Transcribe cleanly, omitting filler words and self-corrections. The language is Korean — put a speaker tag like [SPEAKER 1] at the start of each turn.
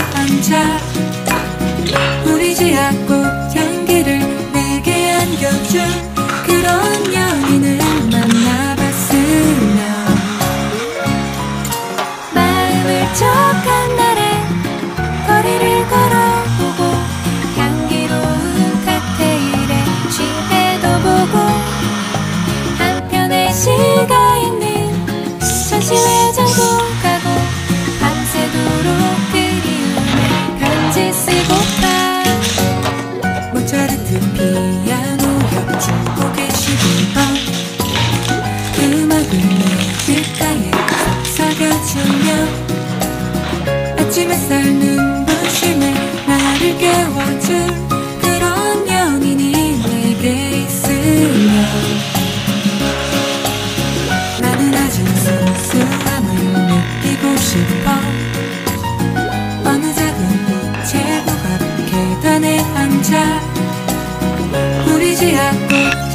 [SPEAKER 1] 앉아 우리 지하꽃 향기를 내게 안겨준 그런 연인을 만나봤으면 마음을 쩍한 날에 거리를 걸어보고 향기로운 칵테일에 취해도 보고 한편의 시가 있는 전시회장도 가고 밤새도록 그리움에 편지 쓰고파 모차르트 피아노 옆집 호기심이 음악을 내 귓가에 속삭여주며 아침 햇살 눈부심에 나를 깨워준 그런 연인이 내게 있으면 나는 아주 순수함을 느끼고 싶어 어느 작은 우체국 앞 계단에 앉아 우리 지하꽃